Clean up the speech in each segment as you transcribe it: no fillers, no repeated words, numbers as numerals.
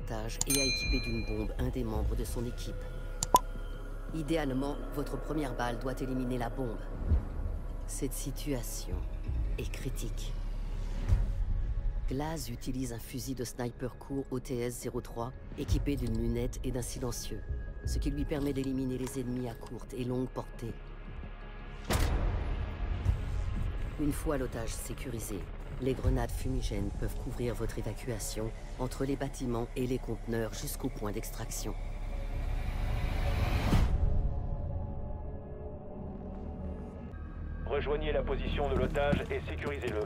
l'otage et à équiper d'une bombe un des membres de son équipe. Idéalement, votre première balle doit éliminer la bombe. Cette situation est critique. Glaz utilise un fusil de sniper court OTS-03 équipé d'une lunette et d'un silencieux, ce qui lui permet d'éliminer les ennemis à courte et longue portée. Une fois l'otage sécurisé, les grenades fumigènes peuvent couvrir votre évacuation entre les bâtiments et les conteneurs jusqu'au point d'extraction. Rejoignez la position de l'otage et sécurisez-le.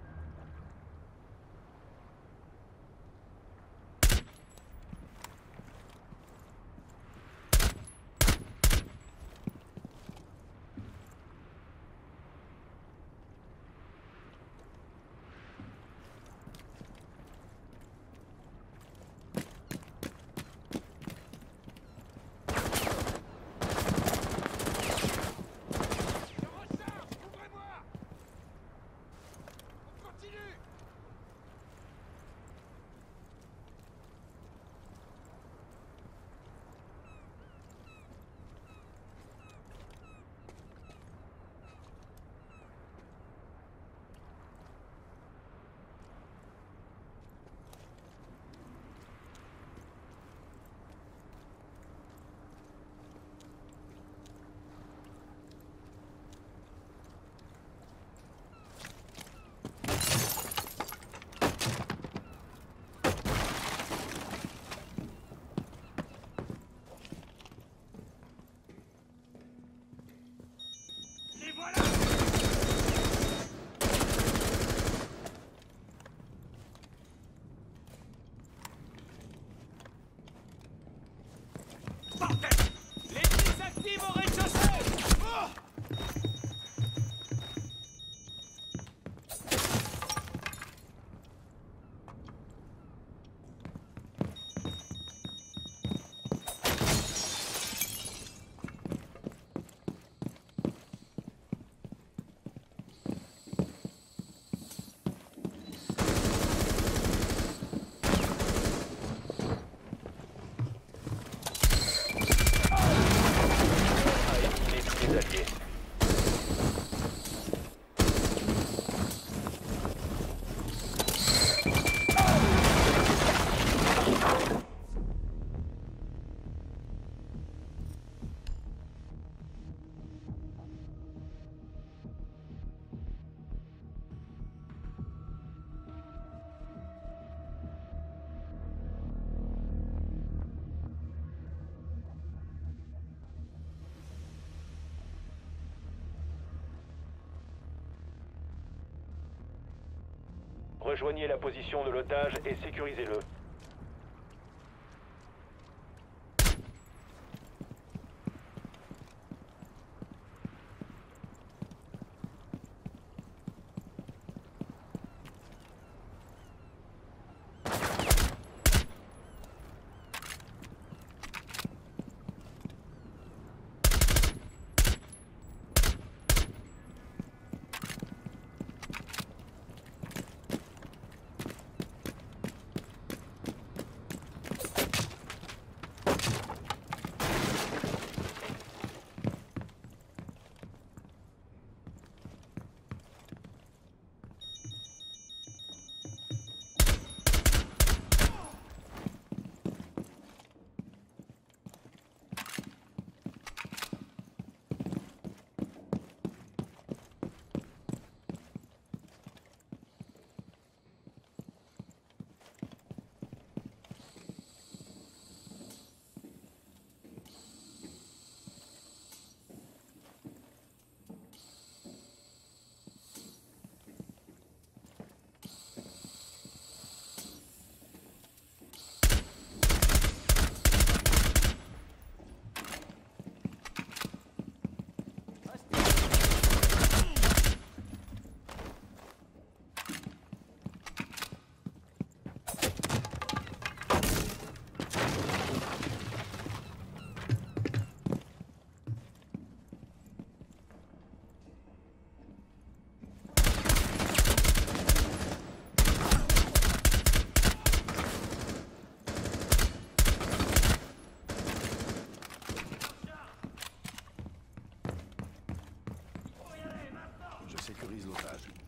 Rejoignez la position de l'otage et sécurisez-le.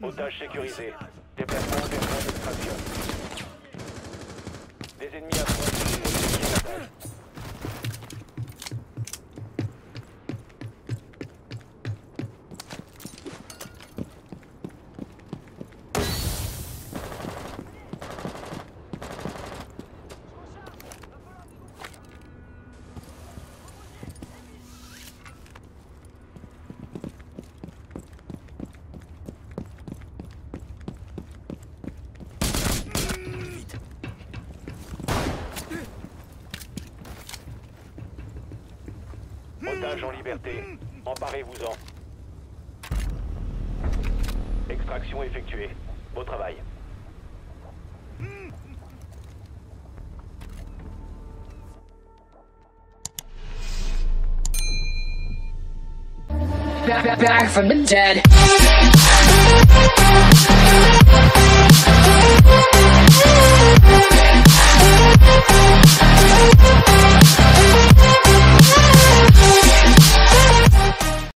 Otage sécurisé. Déplacement des points d'extraction. Des ennemis approchent. Modifiez l'otage. Otage en liberté. Emparez-vous-en. Extraction effectuée. Beau travail. Back from the dead.